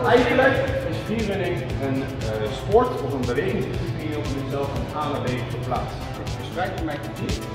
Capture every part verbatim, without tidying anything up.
Eigenlijk is freerunning een uh, sport of een bewegingsdiscipline om jezelf van A naar B te verplaatsen. Dus werk met je team.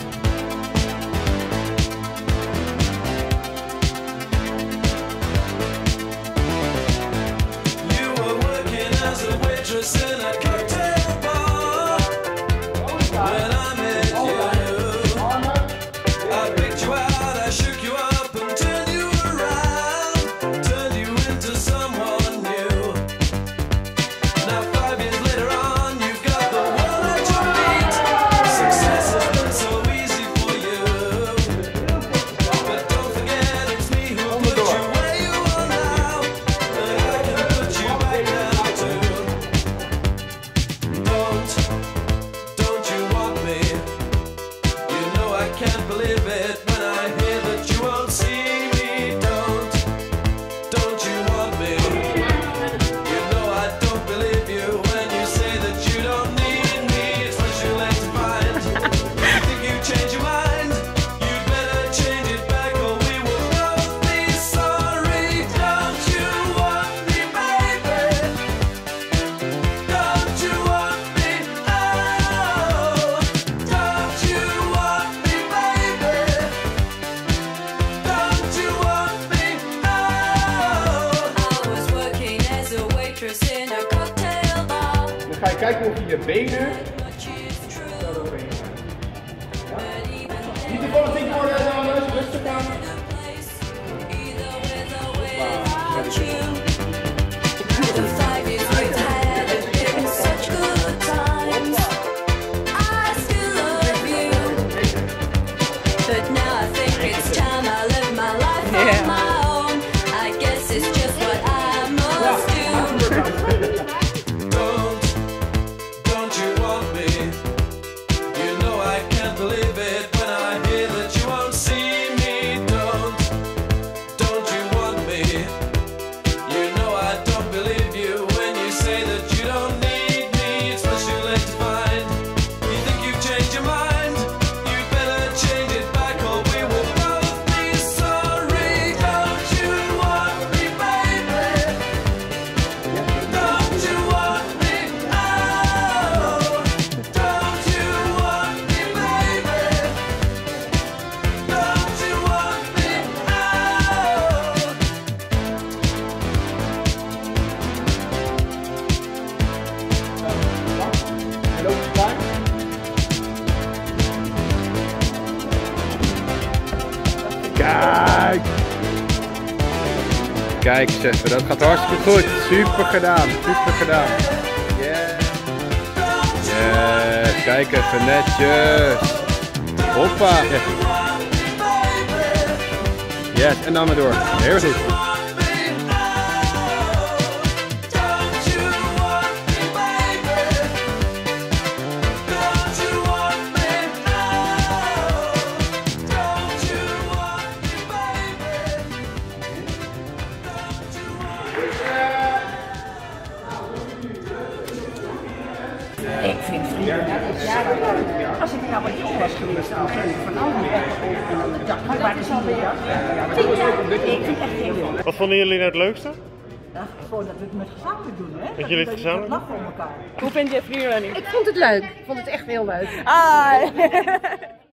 Dan ga je kijken of je je benen zo doorheen gaan. Ja? Niet te fanatiek worden, dames. Rustig aan. Kijk! Kijk eens even, dat gaat hartstikke goed. Super gedaan, super gedaan. Yeah. Yes, kijk even, netjes. Hoppa. Yes, en dan maar door. Heel goed. Ik vind vrienden, ja, als ik nou wat jong was geweest, dan ging ik van alles en dan dacht ik, waar is alweer? Tien jaar, ik vind het echt heel leuk. Wat vonden jullie nou het leukste? Ja, gewoon dat we het met gezamenlijk doen, hè? Dat jullie het gezamenlijk doen? Dat lachen om elkaar. Hoe vind je freerunning? Ik vond het leuk. Ik vond het echt heel leuk. Ah.